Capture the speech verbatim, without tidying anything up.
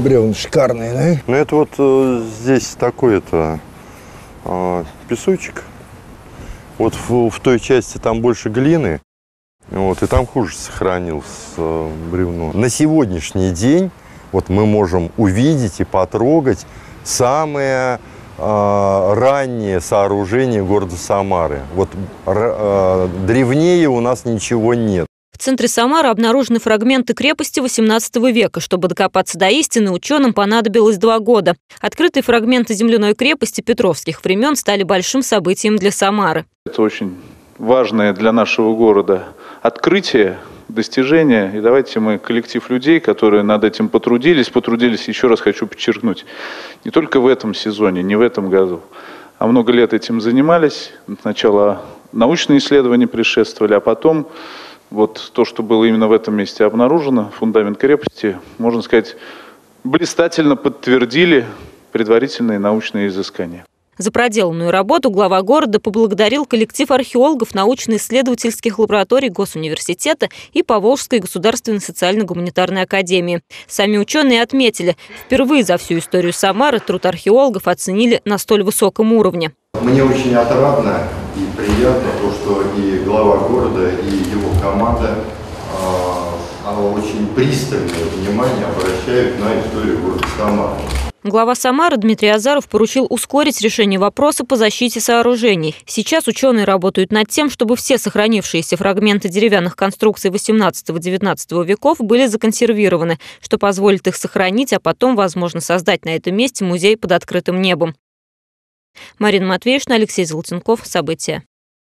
бревна шикарные, да? Ну это вот э, здесь такой это э, песочек. Вот в, в той части там больше глины, вот, и там хуже сохранилось э, бревно. На сегодняшний день вот мы можем увидеть и потрогать самые э, ранние сооружения города Самары. Вот э, древнее у нас ничего нет. В центре Самары обнаружены фрагменты крепости восемнадцатого века. Чтобы докопаться до истины, ученым понадобилось два года. Открытые фрагменты земляной крепости петровских времен стали большим событием для Самары. Это очень важное для нашего города открытие, достижение. И давайте мы, коллектив людей, которые над этим потрудились, потрудились, еще раз хочу подчеркнуть, не только в этом сезоне, не в этом году, а много лет этим занимались. Сначала научные исследования предшествовали, а потом вот то, что было именно в этом месте обнаружено, фундамент крепости, можно сказать, блистательно подтвердили предварительные научные изыскания. За проделанную работу глава города поблагодарил коллектив археологов научно-исследовательских лабораторий Госуниверситета и Поволжской государственной социально-гуманитарной академии. Сами ученые отметили, впервые за всю историю Самары труд археологов оценили на столь высоком уровне. Мне очень отрадно и приятно то, что и глава города, и его команда э, очень пристальное внимание обращают на историю города Самары. Глава Самары Дмитрий Азаров поручил ускорить решение вопроса по защите сооружений. Сейчас ученые работают над тем, чтобы все сохранившиеся фрагменты деревянных конструкций восемнадцатого-девятнадцатого веков были законсервированы, что позволит их сохранить, а потом, возможно, создать на этом месте музей под открытым небом. Марина Матвеевна, Алексей Золотенков. События.